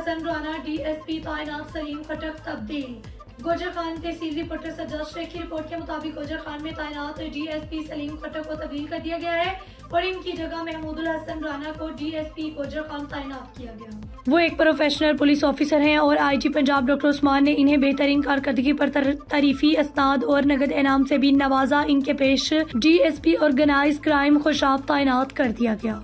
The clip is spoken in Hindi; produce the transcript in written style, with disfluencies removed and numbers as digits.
हसन राना DSP तैनात सलीम खटक तब्दील। गोजर खान तहसील रिपोर्टर सज्जाद शेख की रिपोर्ट के मुताबिक गोजर खान में तैनात DSP सलीम खटक को तब्दील कर दिया गया है और इनकी जगह महमूदुल हसन राना को DSP गोजर खान तैनात किया गया। वो एक प्रोफेशनल पुलिस ऑफिसर हैं और IG पंजाब डॉक्टर उस्मान ने इन्हें बेहतरीन कारकर्दगी पर तारीफी अस्नाद और नगद इनाम से भी नवाजा। इनके पेश DSP ऑर्गेनाइज क्राइम खुशाब तैनात कर दिया गया।